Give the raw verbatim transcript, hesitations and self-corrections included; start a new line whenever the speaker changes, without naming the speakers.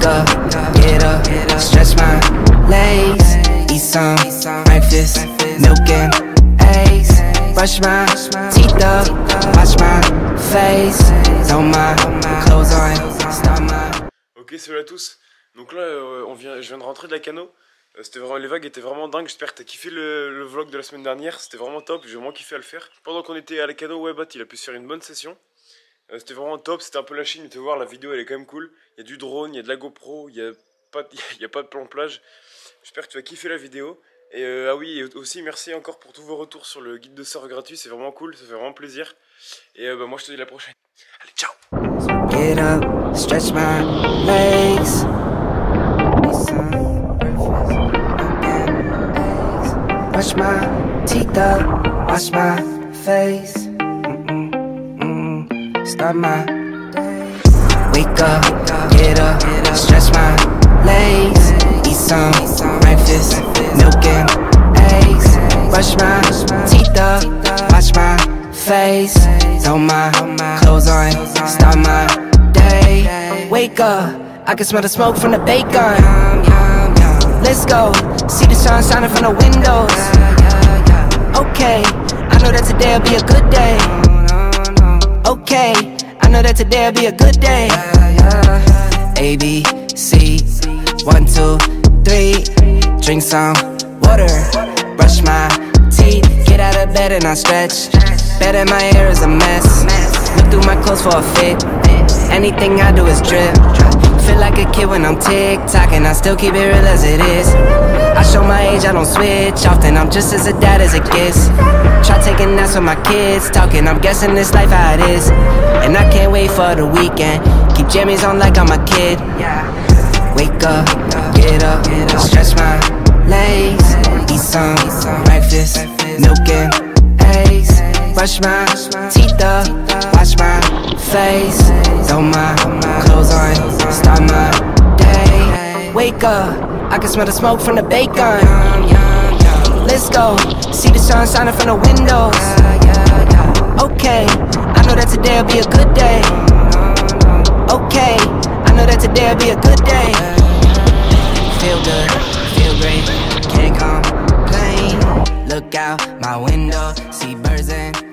up, get up, stretch my legs, eat some breakfast, milk and eggs, brush my teeth up, wash my face, throw my clothes on, start my...
Ok, salut à tous. Donc là, euh, on vient, je viens de rentrer de la cano. Euh, c'était vraiment, les vagues étaient vraiment dingues. J'espère que t'as kiffé le, le vlog de la semaine dernière. C'était vraiment top. J'ai vraiment kiffé à le faire. Pendant qu'on était à la cano, ouais, Bat, il a pu se faire une bonne session. Euh, c'était vraiment top. C'était un peu la Chine. Mais tu vas voir, la vidéo, elle est quand même cool. Il y a du drone, il y a de la GoPro, il y a pas, de, il y a pas de plan plage. J'espère que tu vas kiffer la vidéo. Et euh, ah oui, et aussi merci encore pour tous vos retours sur le guide de surf gratuit. C'est vraiment cool. Ça fait vraiment plaisir. Et euh, bah, moi, je te dis à la prochaine. Allez, ciao.
Get up, stretch my legs. Wash my teeth up, wash my face. Mm-mm, mm-mm, start my day. Wake up, get up, stretch my legs. Eat some breakfast, milk and eggs. Brush my teeth up, wash my face. Throw my clothes on, start my day. Wake up, I can smell the smoke from the bacon. Let's go, see the sun shining from the windows. Okay, I know that today'll be a good day. Okay, I know that today'll be a good day. A, B, C, one, two, three. Drink some water, brush my teeth. Get out of bed and I stretch. Bet that my hair is a mess. Look through my clothes for a fit. Anything I do is drip. Feel like a kid when I'm tick-tocking, I still keep it real as it is. I show my age, I don't switch often, I'm just as a dad as it gets. Try taking naps with my kids, talking, I'm guessing this life how it is. And I can't wait for the weekend, keep jammies on like I'm a kid. Wake up, get up, stretch my legs. Eat some breakfast, milk and eggs. Brush my teeth up, wash my face. Throw my clothes on, start my day. Wake up, I can smell the smoke from the bacon. Let's go, see the sun shining from the windows. Okay, I know that today'll be a good day. Okay, I know that today'll be a good day. Feel good, feel great, can't complain. Look out my window, see birds and